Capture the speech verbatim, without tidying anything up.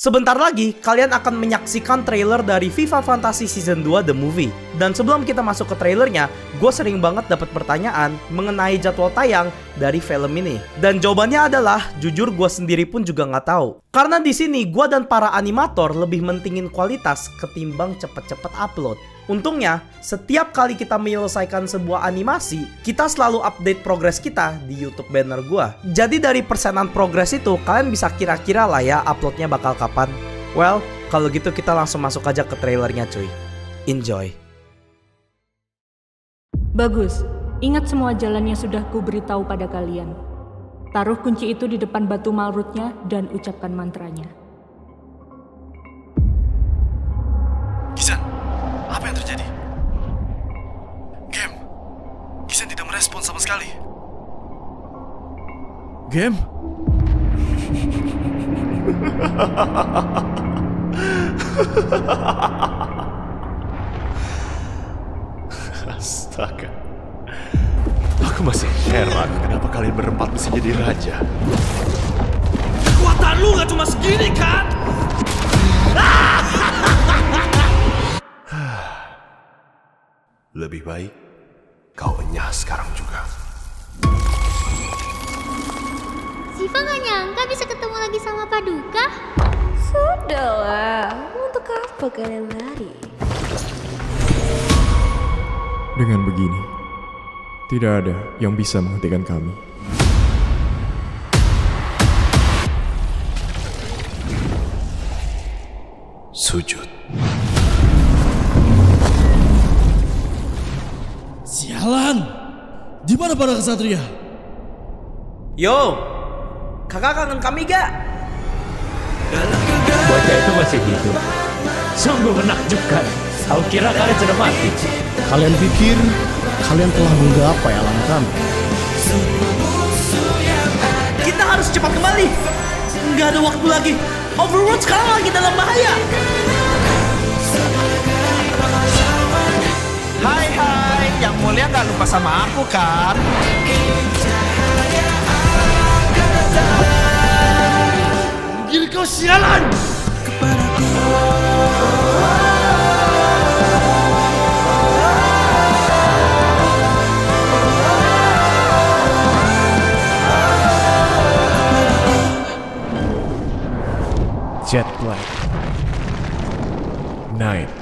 Sebentar lagi, kalian akan menyaksikan trailer dari FIFA Fantasy Season dua The Movie. Dan sebelum kita masuk ke trailernya, gue sering banget dapat pertanyaan mengenai jadwal tayang dari film ini. Dan jawabannya adalah, jujur gue sendiri pun juga nggak tahu. Karena di sini gue dan para animator lebih mentingin kualitas ketimbang cepet-cepet upload. Untungnya, setiap kali kita menyelesaikan sebuah animasi, kita selalu update progres kita di YouTube banner gua. Jadi dari persenan progres itu, kalian bisa kira-kira lah ya uploadnya bakal kapan. Well, kalau gitu kita langsung masuk aja ke trailernya cuy. Enjoy. Bagus, ingat semua jalannya sudah ku beritahu pada kalian. Taruh kunci itu di depan batu malrutnya dan ucapkan mantranya. Gizan, apa yang terjadi? Game, Gizan tidak merespon sama sekali. Game? Astaga. Aku masih heran kenapa kalian berempat bisa jadi raja. Kekuatan lu gak cuma segini kan? Lebih baik kau enyah sekarang juga. Siva gak nyangka bisa ketemu lagi sama Paduka. Sudahlah, untuk apa kalian lari? Dengan begini, tidak ada yang bisa menghentikan kami. Sujud. Sialan! Di mana para kesatria? Yo, kakak kangen kami gak? Bocah itu masih hidup. Sungguh menakjubkan. Kau kira kalian sudah mati? Kalian pikir kalian telah menggapai alam kami? Kita harus cepat kembali. Nggak ada waktu lagi. Overworld sekarang lagi dalam bahaya. Hai hai, yang mulia gak lupa sama aku kan? Gila kau sialan! Jet Black Night